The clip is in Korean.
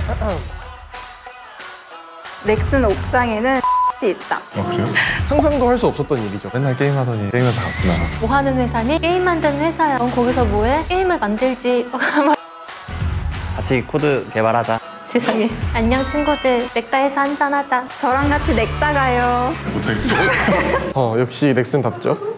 넥슨 옥상에는 있다. 그래요? 상상도 할 수 없었던 일이죠. 맨날 게임하더니 게임에서 갔구나. 뭐 하는 회사니? 게임 만드는 회사야. 넌 거기서 뭐해? 게임을 만들지. 같이 코드 개발하자. 세상에. 안녕 친구들. 넥타에서 한잔하자. 저랑 같이 넥타 가요. 못하겠어. 역시 넥슨답죠.